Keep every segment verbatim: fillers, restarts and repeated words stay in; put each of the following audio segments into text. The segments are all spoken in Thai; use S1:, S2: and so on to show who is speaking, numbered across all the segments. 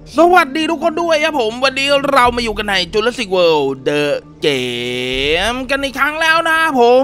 S1: สวัสดีทุกคนด้วยครับผมวันนี้เรามาอยู่กันใน Jurassic World The Game กันอีกครั้งแล้วนะผม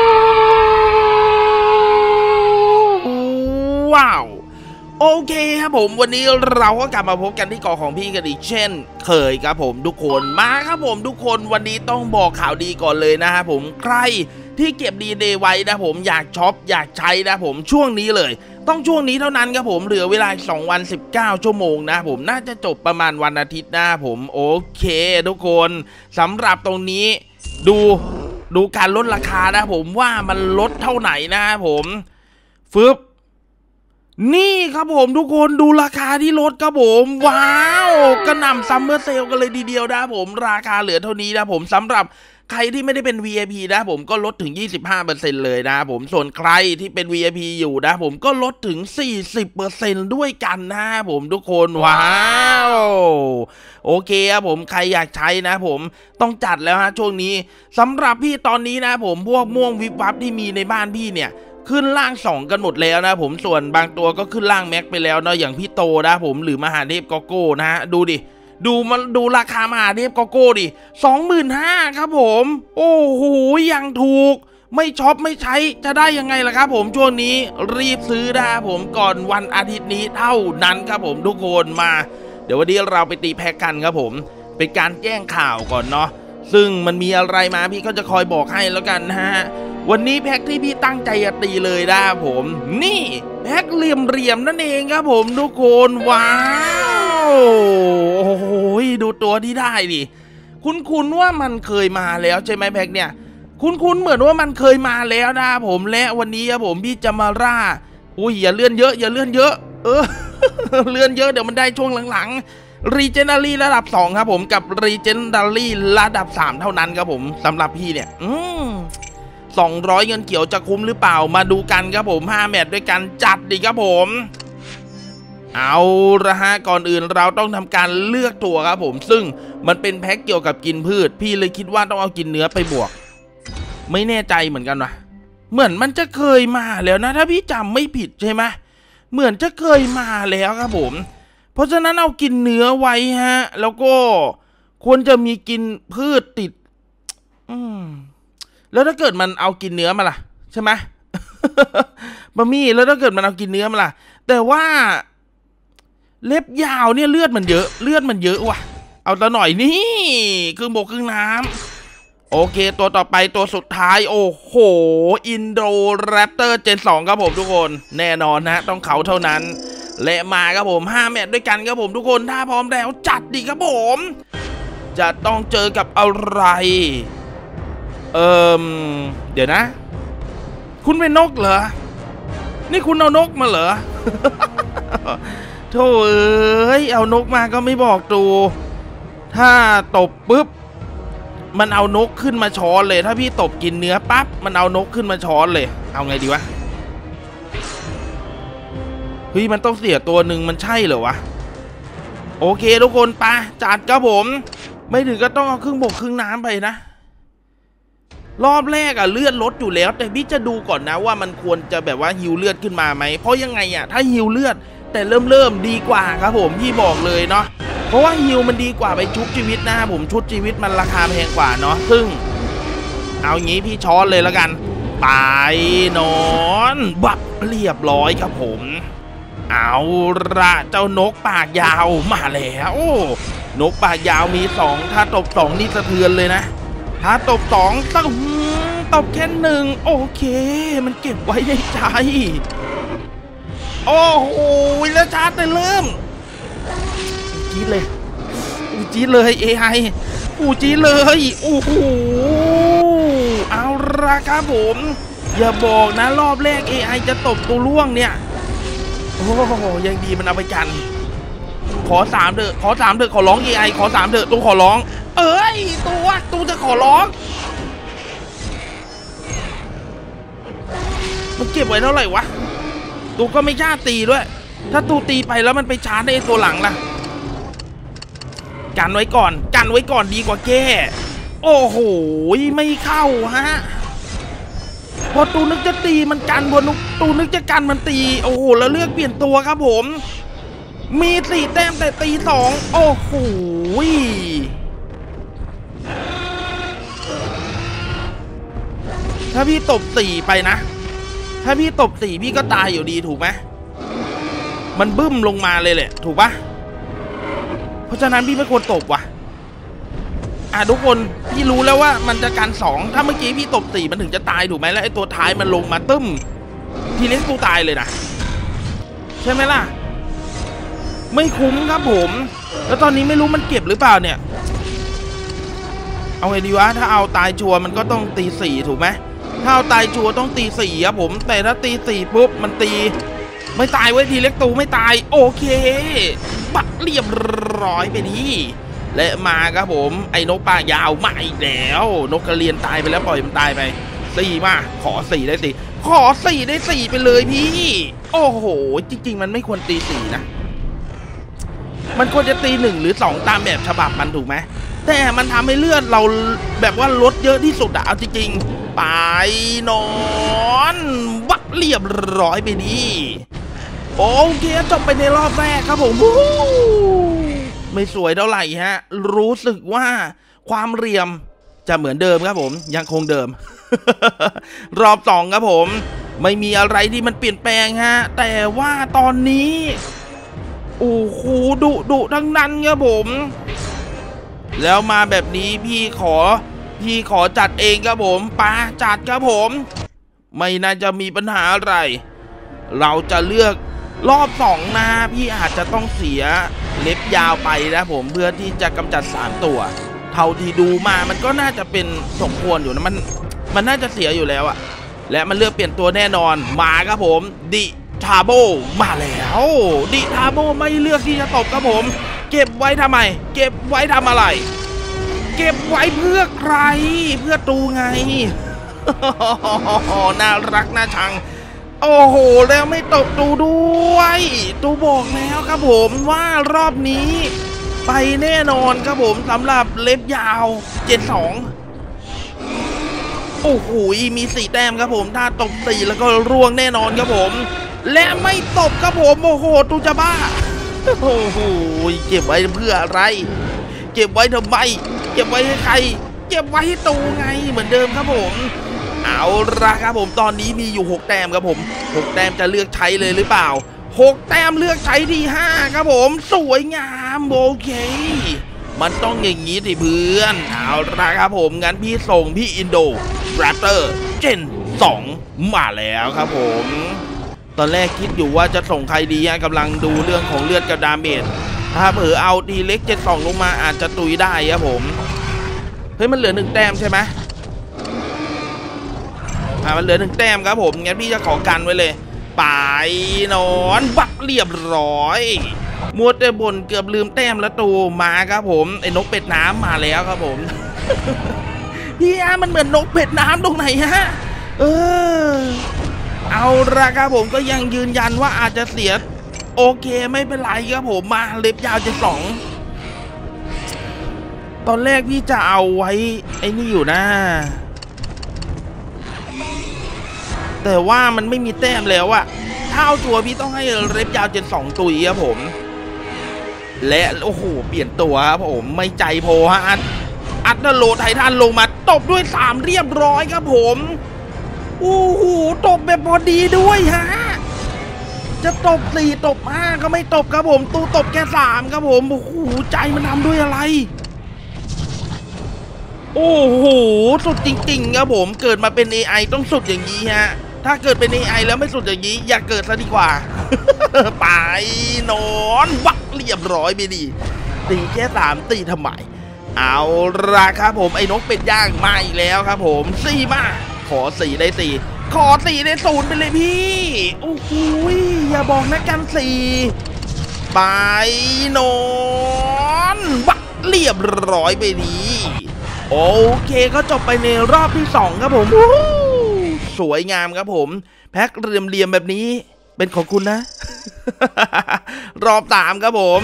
S1: ว้าวโอเคครับผมวันนี้เราก็กลับมาพบกันที่เกาะของพี่กันอีกเช่นเคยครับผมทุกคนมาครับผมทุกคนวันนี้ต้องบอกข่าวดีก่อนเลยนะครับผมใครที่เก็บดีเดย์ไว้นะผมอยากช็อปอยากใช้นะผมช่วงนี้เลยต้องช่วงนี้เท่านั้นครับผมเหลือเวลาสองวันสิบเก้าชั่วโมงนะผมน่าจะจบประมาณวันอาทิตย์หน้าผมโอเคทุกคนสำหรับตรงนี้ดูดูการลดราคานะผมว่ามันลดเท่าไหร่นะผมฟึบนี่ครับผมทุกคนดูราคาที่ลดครับผมว้าวกระหน่ำซัมเมอร์เซลกันเลยทีเดียวนะผมราคาเหลือเท่านี้นะผมสำหรับใครที่ไม่ได้เป็น วี ไอ พี นะผมก็ลดถึง ยี่สิบห้าเปอร์เซ็นต์ เลยนะผมส่วนใครที่เป็น วี ไอ พี อยู่นะผมก็ลดถึง สี่สิบเปอร์เซ็นต์ ด้วยกันนะผมทุกคนว้าวโอเคครับผมใครอยากใช้นะผมต้องจัดแล้วฮะช่วงนี้สำหรับพี่ตอนนี้นะผมพวกม่วงวิบวับที่มีในบ้านพี่เนี่ยขึ้นล่างสองกันหมดแล้วนะผมส่วนบางตัวก็ขึ้นล่างแม็กไปแล้วเนาะอย่างพี่โตนะผมหรือมหาเทพโกโก้นะฮะดูดิดูมันดูราคามหาเทพโกโก้ดิ สองหมื่นห้าพัน ครับผมโอ้โหยังถูกไม่ช็อปไม่ใช้จะได้ยังไงล่ะครับผมช่วงนี้รีบซื้อนะผมก่อนวันอาทิตย์นี้เท่านั้นครับผมทุกคนมาเดี๋ยววันนี้เราไปตีแพ็กกันครับผมเป็นการแจ้งข่าวก่อนเนาะซึ่งมันมีอะไรมาพี่ก็จะคอยบอกให้แล้วกันนะฮะวันนี้แพ็กที่พี่ตั้งใจจะตีเลยนะผมนี่แพ็กเหลี่ยมๆนั่นเองครับผมทุกคนว้าวโอ้โหดูตัวที่ได้ดิคุ้นๆว่ามันเคยมาแล้วใช่ไหมแพ็กเนี่ยคุ้นๆเหมือนว่ามันเคยมาแล้วนะผมและวันนี้ครับผมพี่จะมาล่าอุ้ยอย่าเลื่อนเยอะอย่าเลื่อนเยอะเออ เลื่อนเยอะเดี๋ยวมันได้ช่วงหลังๆรีเจนดารี่ระดับสองครับผมกับรีเจนดารี่ระดับสามเท่านั้นครับผมสำหรับพี่เนี่ยอืมสองร้อยเงินเขียวจะคุ้มหรือเปล่ามาดูกันครับผมห้าแมตช์ด้วยกันจัดดิครับผมเอาละฮะก่อนอื่นเราต้องทำการเลือกตัวครับผมซึ่งมันเป็นแพ็กเกี่ยวกับกินพืชพี่เลยคิดว่าต้องเอากินเนื้อไปบวกไม่แน่ใจเหมือนกันว่ะเหมือนมันจะเคยมาแล้วนะถ้าพี่จำไม่ผิดใช่ไหมเหมือนจะเคยมาแล้วครับผมเพราะฉะนั้นเอากินเนื้อไว้ฮะแล้วก็ควรจะมีกินพืชติดอืมแล้วถ้าเกิดมันเอากินเนื้อมาล่ะใช่ไหม บะหมี่แล้วถ้าเกิดมันเอากินเนื้อมาล่ะแต่ว่าเล็บยาวเนี่ยเลือดมันเยอะเลือดมันเยอะว่ะเอาตะหน่อยนี่ครึ่งบกครึ่งน้ำโอเคตัวต่อไปตัวสุดท้ายโอ้โหอินโดแรปเตอร์เจนสองครับผมทุกคนแน่นอนนะต้องเขาเท่านั้นและมาครับผมห้าแมตช์ด้วยกันครับผมทุกคนถ้าพร้อมแล้วจัดดิครับผมจะต้องเจอกับอะไรเอิมเดี๋ยวนะคุณเป็นนกเหรอนี่คุณเอานกมาเหรอ โธ่เอ้ยเอานกมาก็ไม่บอกตูถ้าตบปุ๊บมันเอานกขึ้นมาช้อนเลยถ้าพี่ตบกินเนื้อปั๊บมันเอานกขึ้นมาช้อนเลยเอาไงดีวะเฮ้ยมันต้องเสียตัวหนึ่งมันใช่เหรอวะโอเคทุกคนไปจัดครับผมไม่ถึงก็ต้องเอาครึ่งบกครึ่งน้ำไปนะรอบแรกอะเลือดลดอยู่แล้วแต่พี่จะดูก่อนนะว่ามันควรจะแบบว่าฮิวเลือดขึ้นมาไหมเพราะยังไงอะถ้าฮิวเลือดแต่เริ่มเริ่มดีกว่าครับผมพี่บอกเลยเนาะเพราะว่าฮิวมันดีกว่าไปชุบชีวิตนะครับผมชุดชีวิตมันราคาแพงกว่าเนาะซึ่งเอางี้พี่ช้อนเลยแล้วกันไปนอนบับเรียบร้อยครับผมเอาละเจ้านกปากยาวมาแล้วนกปากยาวมีสองถ้าตบสองนี่สะเทือนเลยนะถ้าตบสองต้องตบแค่หนึ่งโอเคมันเก็บไว้ในใจโอ้โหแล้วชาร์จเลยเริ่มจี๊ดเลยอูจี๊ดเลยเอไออูจี๊ดเลยโอ้โหเอาละครับผมอย่าบอกนะรอบแรก เอ ไอ จะตบตัวล่วงเนี่ยโอ้โหยังดีมันเอาไปกันขอสามเถอะขอสามเถอะขอร้อง เอ ไอ ขอสามเถอะตัวขอร้องเอ้ยตัวตัวจะขอร้องมันเก็บไว้เท่าไหร่วะตัวก็ไม่กล้าตีด้วยถ้าตูตีไปแล้วมันไปชาร์จในตัวหลังล่ะกันไว้ก่อนกันไว้ก่อนดีกว่าแก้โอ้โหไม่เข้าฮะพอตูนึกจะตีมันกันบนตูนึกจะกันมันตีโอ้โหแล้วเลือกเปลี่ยนตัวครับผมมีสี่แต้มแต่ตีสองโอ้โหถ้าพี่ตบสี่ไปนะถ้าพี่ตบสี่พี่ก็ตายอยู่ดีถูกไหมมันบึ้มลงมาเลยแหละถูกปะเพราะฉะนั้นพี่ไม่ควรตบว่ะอ่ะทุกคนพี่รู้แล้วว่ามันจะการสองถ้าเมื่อกี้พี่ตบสี่มันถึงจะตายถูกไหมแล้วไอ้ตัวท้ายมันลงมาตึ้มทีเล็กกูตายเลยนะใช่ไหมล่ะไม่คุ้มครับผมแล้วตอนนี้ไม่รู้มันเก็บหรือเปล่าเนี่ยเอาไงดีวะถ้าเอาตายชัวร์มันก็ต้องตีสี่ถูกไหมถ้าเอาตายชัวร์ต้องตีสี่ครับผมแต่ถ้าตีสี่ปุ๊บมันตีไม่ตายเว้ยทีเล็กตูไม่ตายโอเคปักเรียบร้อยไปดีและมาครับผมไอ้นกปากยาวมาอีกแล้วนกกระเรียนตายไปแล้วปล่อยมันตายไปสี่มาขอสี่ได้สี่ขอสี่ได้สี่ไปเลยพี่โอ้โหจริงๆมันไม่ควรตีสี่นะมันควรจะตีหนึ่งหรือสองตามแบบฉบับมันถูกไหมแต่มันทำให้เลือดเราแบบว่าลดเยอะที่สุดอะเอาจริงๆไปนอนบักเรียบร้อยไปดีโอเคจบไปในรอบแรกครับผมไม่สวยเท่าไหร่ฮะรู้สึกว่าความเรียมจะเหมือนเดิมครับผมยังคงเดิม รอบสองครับผมไม่มีอะไรที่มันเปลี่ยนแปลงฮะแต่ว่าตอนนี้โอ้โหดุดุทั้งนั้นครับผมแล้วมาแบบนี้พี่ขอพี่ขอจัดเองครับผมปาจัดครับผมไม่น่าจะมีปัญหาอะไรเราจะเลือกรอบสองนะพี่อาจจะต้องเสียเล็บยาวไปนะผมเพื่อที่จะกำจัดสามตัวเท่าที่ดูมามันก็น่าจะเป็นสมควรอยู่นะมันมันน่าจะเสียอยู่แล้วอะและมันเลือกเปลี่ยนตัวแน่นอนมาครับผมดิทาโบมาแล้วดิทาโบไม่เลือกที่จะตบครับผมเก็บไว้ทำไมเก็บไว้ทำอะไรเก็บไว้เพื่อใครเพื่อตูไง น่ารักน่าชังโอ้โหแล้วไม่ตบตูด้วยตูบอกแล้วครับผมว่ารอบนี้ไปแน่นอนครับผมสำหรับเล็บยาวเจ็ดสองโอ้โหมีสี่แต้มครับผมถ้าตบสี่แล้วก็ร่วงแน่นอนครับผมและไม่ตบครับผมโอ้โหตูจะบ้าโอ้โหเก็บไว้เพื่ออะไรเก็บไว้ทำไมเก็บไว้ให้ใครเก็บไว้ให้ตูไงเหมือนเดิมครับผมเอาละครับผมตอนนี้มีอยู่หกแต้มครับผมหกแต้มจะเลือกใช้เลยหรือเปล่าหกแต้มเลือกใช้ที่ห้าครับผมสวยงามโอเคมันต้องอย่างนี้สิเพื่อนเอาละครับผมงั้นพี่ส่งพี่อินโดแรปเตอร์เจนสองมาแล้วครับผมตอนแรกคิดอยู่ว่าจะส่งใครดีกำลังดูเรื่องของเลือดกับดาเมจถ้าเผลอเอาทีเล็กเจ็ดสองลงมาอาจจะตุยได้ครับผมเฮ้ยมันเหลือหนึ่งแต้มใช่ไหมอ่ามันเหลือหนึ่งแต้มครับผมงั้นพี่จะขอกันไว้เลยไปนอนบักเรียบร้อยมัวแต่บ่นเกือบลืมแต้มแล้วตูมาครับผมไอ้นกเป็ดน้ำมาแล้วครับผม พี่ฮะมันเหมือนนกเป็ดน้ำตรงไหนฮะเออเอาละครับผมก็ยังยืนยันว่าอาจจะเสียโอเคไม่เป็นไรครับผมมาเล็บยาวจะสองตอนแรกพี่จะเอาไว้ไอ้นี่อยู่นะแต่ว่ามันไม่มีแต้มแล้วอะถ้าเอาตัวพี่ต้องให้เล็บยาวเจ็ดสองตุยครับผมและโอ้โหเปลี่ยนตัวครับผมไม่ใจโพฮะอัดอัดโลไททันลงมาตบด้วยสามเรียบร้อยครับผมโอ้โหตบแบบพอดีด้วยฮะจะตบสี่ตบห้าก็ไม่ตบครับผมตูตบแค่สามครับผมโอ้โหใจมันทำด้วยอะไรโอ้โหสุดจริงๆครับผมเกิดมาเป็น เอ ไอ ต้องสุดอย่างนี้ฮะถ้าเกิดเป็น เอ ไอ แล้วไม่สุดอย่างนี้อย่าเกิดซะดีกว่า ไปนอนวักเรียบร้อยไปดีตีแค่สามตีทำไมเอาละครับผมไอ้นกเป็ดย่างมาอีกแล้วครับผมสี่มาขอสี่ได้สี่ขอสี่ได้ศูนย์ไปเลยพี่โอ้โหอย่าบอกนะกันสี่ไปนอนวักเรียบร้อยไปดีโอเคก็จบไปในรอบที่สองครับผมสวยงามครับผมแพ็คเรียมๆแบบนี้เป็นของคุณนะ รอบสามครับผม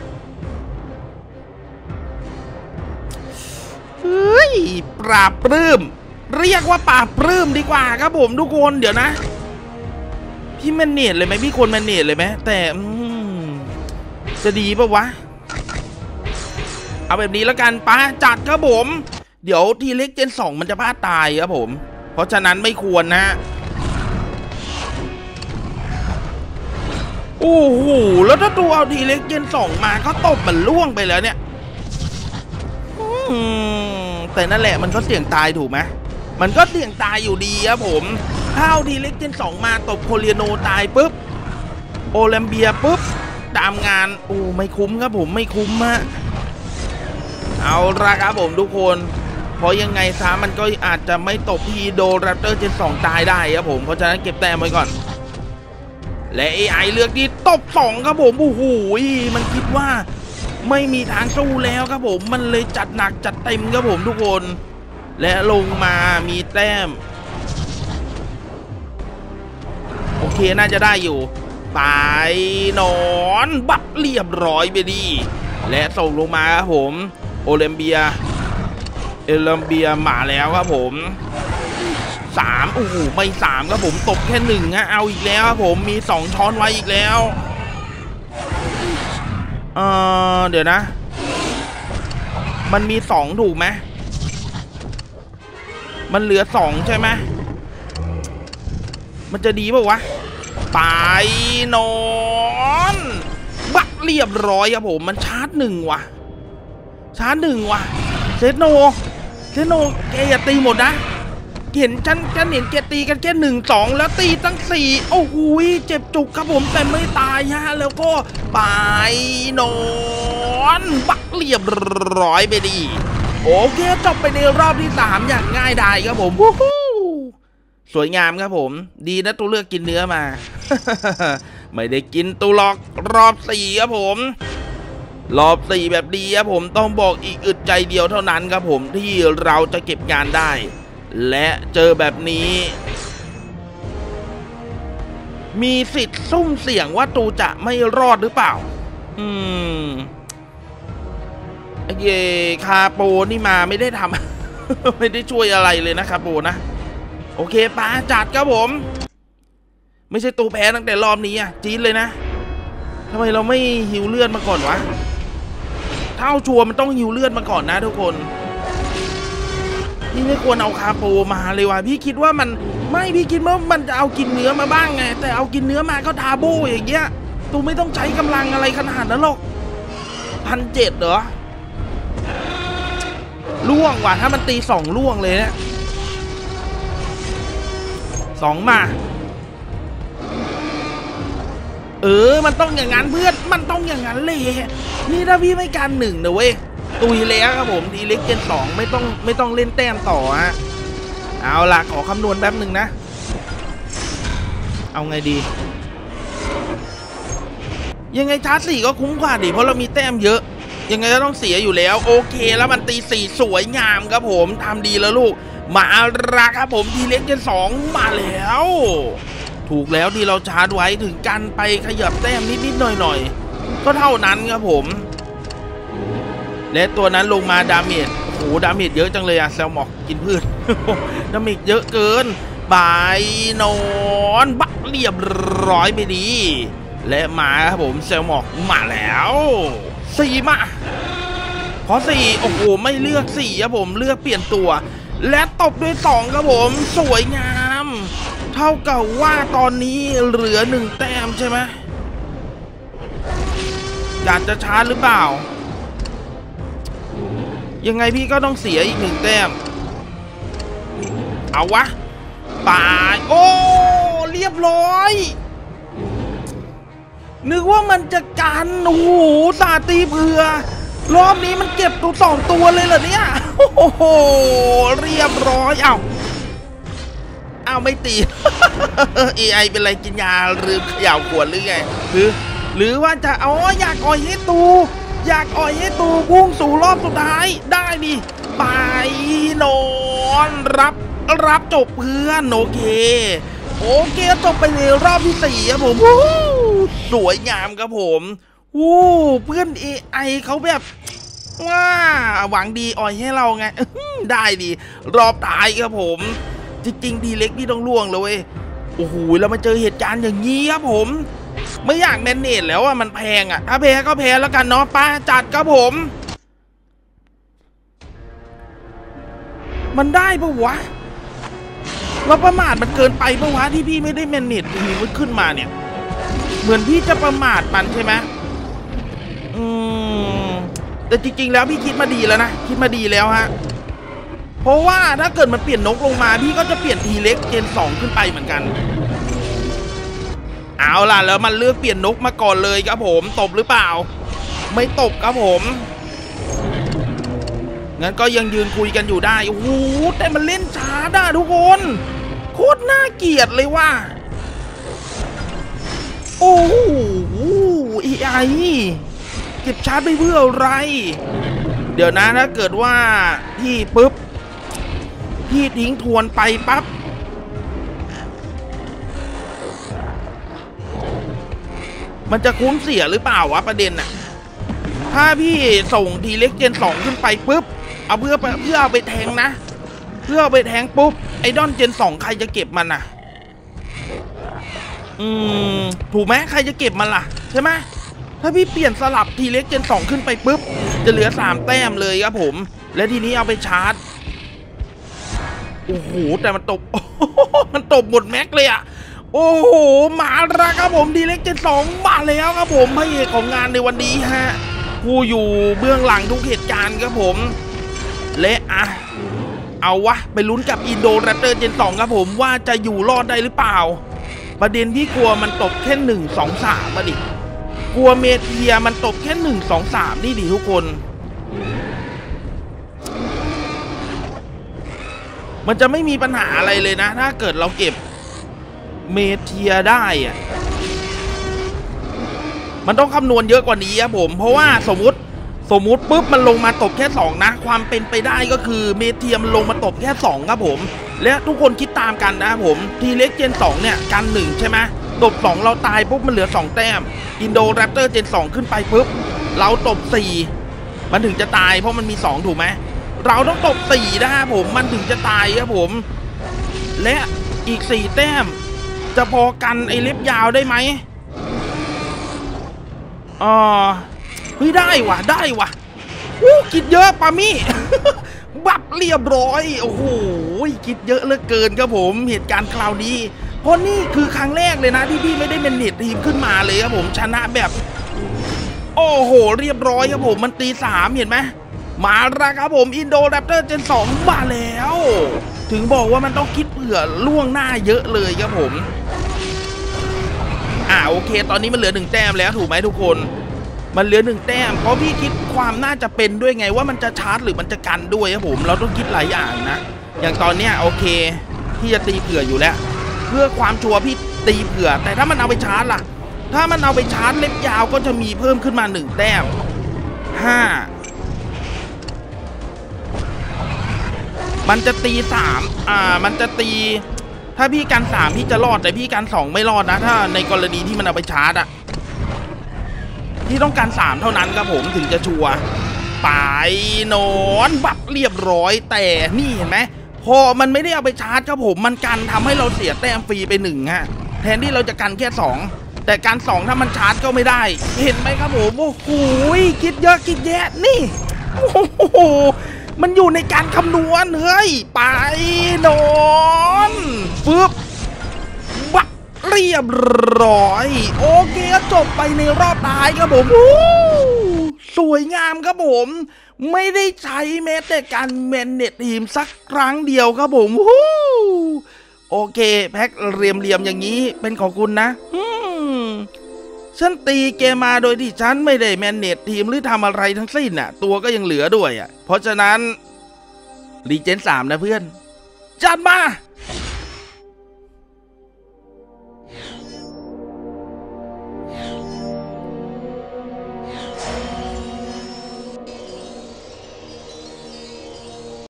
S1: เฮ้ยปราบปลื้มเรียกว่าปราบปลื้มดีกว่าครับผมทุกคนเดี๋ยวนะพี่แมนเนจเลยไหมพี่ควรแมนเนจเลยไหมแต่จะดีปะวะเอาแบบนี้แล้วกันปะจัดครับผมเดี๋ยวทีเล็กเจนสองมันจะพลาดตายครับผมเพราะฉะนั้นไม่ควรนะโอ้โหแล้วถ้าตัวเอาทีเล็กเจนสองมาก็ตบมันล่วงไปแล้วเนี่ยแต่นั่นแหละมันก็เสี่ยงตายถูกไหมมันก็เสี่ยงตายอยู่ดีครับผมถ้าเอาทีเล็กเจนสองมาตบโคเรียโนตายปุ๊บโอลิมเปียปุ๊บตามงานโอ้ไม่คุ้มครับผมไม่คุ้มฮะเอาละครับผมทุกคนเพราะยังไงซะมันก็อาจจะไม่ตบพีโดแรปเตอร์เจนสองตายได้ครับผมเพราะฉะนั้นเก็บแต้มไว้ก่อนและ เอ ไอ เลือกดีตบสองครับผมโอ้โหมันคิดว่าไม่มีทางสู้แล้วครับผมมันเลยจัดหนักจัดเต็มครับผมทุกคนและลงมามีแต้มโอเคน่าจะได้อยู่ไปนอนบักเรียบร้อยไปดีและส่งลงมาครับผมโอลิมเปียเอลิมเปียมาแล้วครับผมสามโอ้โหไม่สามครับผมตบแค่หนึ่งฮะเอาอีกแล้วครับผมมีสองช้อนไว้อีกแล้วเออเดี๋ยวนะมันมีสองถูกไหมมันเหลือสองใช่ไหมมันจะดีป่าววะไปนอนบักเรียบร้อยครับผมมันชาร์จหนึ่งว่ะชาร์จหนึ่งว่ะเซโนเซโนแกอย่าตีหมดนะเห็นฉันฉันเห็นแกตีกันแค่หนึ่งสองแล้วตีตั้งสี่โอ้โหเจ็บจุกครับผมแต่ไม่ตายฮะแล้วก็ไปนอนบักเรียบร้อยไปดีโอเคจบไปในรอบที่สามอย่างง่ายดายครับผมสวยงามครับผมดีนะตัวเลือกกินเนื้อมา ไม่ได้กินตัวหลอกรอบสี่ครับผมรอบสี่แบบดีครับผมต้องบอกอีกอึดใจเดียวเท่านั้นครับผมที่เราจะเก็บงานได้และเจอแบบนี้มีสิทธิ์ซุ่มเสี่ยงว่าตูจะไม่รอดหรือเปล่าอืมเย่คาโปนี่มาไม่ได้ทำ ไม่ได้ช่วยอะไรเลยนะคาโปนะโอเคปาจัดครับผมไม่ใช่ตัวแพ้ตั้งแต่รอบนี้อ่ะจี๊ดเลยนะทำไมเราไม่หิวเลือดมาก่อนวะเท่าชัวร์มันต้องหิวเลือดมาก่อนนะทุกคนพี่ไม่ควรเอาคาโปมาเลยว่ะพี่คิดว่ามันไม่พี่คิดว่ามันจะเอากินเนื้อมาบ้างไงแต่เอากินเนื้อมาก็ทาโบอย่างเงี้ยตูไม่ต้องใช้กำลังอะไรขนาดนั้นหรอกพันเจ็ดเหรอล่วงว่ะถ้ามันตีสองล่วงเลยเนี่ยสองมาเออมันต้องอย่างนั้นเพื่อนมันต้องอย่างนั้นเลยนี่ถ้าพี่ไม่การหนึ่งนะเว้ยตุยแล้วครับผมทีเล็กเจนสองไม่ต้องไม่ต้องเล่นแต้มต่อฮะเอาล่ะขอคำนวณแป๊บหนึ่งนะเอาไงดียังไงชาร์จสี่ก็คุ้มกว่าดิเพราะเรามีแต้มเยอะยังไงก็ต้องเสียอยู่แล้วโอเคแล้วมันตีสี่สวยงามครับผมทำดีแล้วลูกมาละครับผมทีเล็กเจนสองมาแล้วถูกแล้วที่เราชาร์จไว้ถึงกันไปขยับแต้มนิดๆหน่อยๆก็เท่านั้นครับผมและตัวนั้นลงมาดาเมจโอ้โหดาเมจเยอะจังเลยอะแซลมอกกินพืช ดาเมจเยอะเกินบายนอนบักเรียบร้อยไปดีและมาครับผมแซลมอกมาแล้วสี่มาขอสี่โอ้โหไม่เลือกสี่ครับผมเลือกเปลี่ยนตัวและตบด้วยสองครับผมสวยงามเท่ากับว่าตอนนี้เหลือหนึ่งแต้มใช่ไหมอยากจะชาร์จหรือเปล่ายังไงพี่ก็ต้องเสียอีกหนึ่งแต้มเอาวะตายโอ้เรียบร้อยนึกว่ามันจะกันโอ้โหตาตีเผื่อรอบนี้มันเก็บตัวสองตัวเลยเหรอเนี่ยโอ้โหเรียบร้อยเอ้าเอ้าไม่ตี เอ ไอ เป็นไรกินยาลืมเขย่าขวดหรือไงคือหรือว่าจะอ๋ออยากอ่อยให้ตูอยากอ่อยให้ตูพุ่งสู่รอบสุดท้ายได้ดิไปนอนรับรับจบเพื่อนโอเคโอเคจบไปในรอบที่สี่ครับผมสวยงามครับผมวู้เพื่อน เอ ไอ เขาแบบว้าหวังดีอ่อยให้เราไงได้ดิรอบท้ายครับผมจริงๆดีเล็กนี่ต้องล่วงเลยเว้ยโอ้โหเรามาเจอเหตุการณ์อย่างนี้ครับผมไม่อยากแมนเนจแล้วอ่ะมันแพงอ่ะถ้าแพ้ก็แพ้แล้วกันเนาะป้าจัดครับผมมันได้ปะวะเราประมาทมันเกินไปปะวะที่พี่ไม่ได้แมนเนจทีมันขึ้นมาเนี่ยเหมือนพี่จะประมาทมันใช่ไหมอืมแต่จริงๆแล้วพี่คิดมาดีแล้วนะคิดมาดีแล้วฮะเพราะว่าถ้าเกิดมันเปลี่ยนนกลงมาพี่ก็จะเปลี่ยนทีเล็กเจนสองขึ้นไปเหมือนกันเอาล่ะแล้วมันเลือกเปลี่ยนนกมาก่อนเลยครับผมตบหรือเปล่าไม่ตบครับผมงั้นก็ยังยืนคุยกันอยู่ได้โอ้โหแต่มันเล่นช้าด่าทุกคนโคตรน่าเกลียดเลยว่าโอ้โหไอ้เก็บชาร์จไปเพื่ออะไรเดี๋ยวนะถ้าเกิดว่าพี่ปุ๊บพี่ทิ้งทวนไปปั๊บมันจะคุ้มเสียหรือเปล่าวะประเด็นน่ะถ้าพี่ส่งทีเล็กเจนสองขึ้นไปปุ๊บเอาเพื่อเพื่อเอาไปแทงนะเพื่อเอาไปแทงปุ๊บไอดอนเจนสองใครจะเก็บมันน่ะอืมถูกไหมใครจะเก็บมันล่ะใช่ไหมถ้าพี่เปลี่ยนสลับทีเล็กเจนสองขึ้นไปปุ๊บจะเหลือสามแต้มเลยครับผมและทีนี้เอาไปชาร์จโอ้โหแต่มันตบมันตบหมดแม็กเลยอะโอ้โหมาแล้วครับผมทีเล็กเจนสองมาแล้วครับผมพระเอกของงานในวันนี้ฮะผู้อยู่เบื้องหลังทุกเหตุการณ์ครับผมและอะเอาวะไปลุ้นกับอินโดแรปเตอร์เจนสองครับผมว่าจะอยู่รอดได้หรือเปล่าประเด็นที่กลัวมันตบแค่หนึ่งสองสามมาดิกลัวเมเทียมันตบแค่หนึ่งสองสามนี่ดิทุกคนมันจะไม่มีปัญหาอะไรเลยนะถ้าเกิดเราเก็บเมเทียได้อะมันต้องคำนวณเยอะกว่านี้ครับผมเพราะว่าสมมุติสมมุติปุ๊บมันลงมาตบแค่สองนะความเป็นไปได้ก็คือเมเทียมันลงมาตบแค่สองครับผมและทุกคนคิดตามกันนะครับผมทีเล็กเจนสองเนี่ยกันหนึ่งใช่ไหมตบสองเราตายปุ๊บมันเหลือสองแต้มอินโดแรปเตอร์เจนสองขึ้นไปปุ๊บเราตบสี่มันถึงจะตายเพราะมันมีสองถูกไหมเราต้องตบสี่นะครับผมมันถึงจะตายครับผมและอีกสี่แต้มจะพอกันไอ้เล็บยาวได้ไหมอ๋อเฮ้ยได้ว่ะได้ว่ะอู้คิดเยอะปามี่ บับเรียบร้อยโอ้โหคิดเยอะเหลือเกินครับผมเหตุการณ์คราวนี้เพราะนี่คือครั้งแรกเลยนะที่พี่ไม่ได้เป็นเน็ตทีมขึ้นมาเลยครับผมชนะแบบโอ้โหเรียบร้อยครับผมมันตีสามเห็นไหมมาแล้วครับผมอินโดแรปเตอร์เจนสองมาแล้วถึงบอกว่ามันต้องคิดเผื่อล่วงหน้าเยอะเลยครับผมอ่าโอเคตอนนี้มันเหลือหนึ่งแต้มแล้วถูกไหมทุกคนมันเหลือหนึ่งแต้มเพราะพี่คิดความน่าจะเป็นด้วยไงว่ามันจะชาร์จหรือมันจะกันด้วยครับผมเราต้องคิดหลายอย่างนะอย่างตอนเนี้ยโอเคพี่จะตีเผื่ออยู่แล้วเพื่อความชัวร์พี่ตีเผื่อแต่ถ้ามันเอาไปชาร์จล่ะถ้ามันเอาไปชาร์จเล็บยาวก็จะมีเพิ่มขึ้นมาหนึ่งแต้มห้ามันจะตีสามอ่ามันจะตีถ้าพี่กันสามพี่จะรอดแต่พี่กันสองไม่รอดนะถ้าในกรณีที่มันเอาไปชาร์จอะพี่ต้องการสามเท่านั้นครับผมถึงจะชัวร์ไปนอนบับเรียบร้อยแต่นี่เห็นไหมพอมันไม่ได้เอาไปชาร์จครับผมมันกันทำให้เราเสียแต้มฟรีไปหนึ่งฮะแทนที่เราจะกันแค่สองแต่การสองถ้ามันชาร์จก็ไม่ได้เห็นไหมครับผมโอ้โหคิดเยอะคิดแยะนี่โอ้โหมันอยู่ในการคำนวณเฮ้ยไปนอนฟึบบับเรียบร้อยโอเคจบไปในรอบท้ายครับผมสวยงามครับผมไม่ได้ใช้แม้แต่การแมนเนจทีมสักครั้งเดียวครับผมโอเคแพ็คเรียมเรียมอย่างนี้เป็นของคุณนะฉันตีเกมมาโดยที่ฉันไม่ได้แมนเนจทีมหรือทำอะไรทั้งสิ้นน่ะตัวก็ยังเหลือด้วยอ่ะเพราะฉะนั้นรีเจนสามนะเพื่อนจัดมา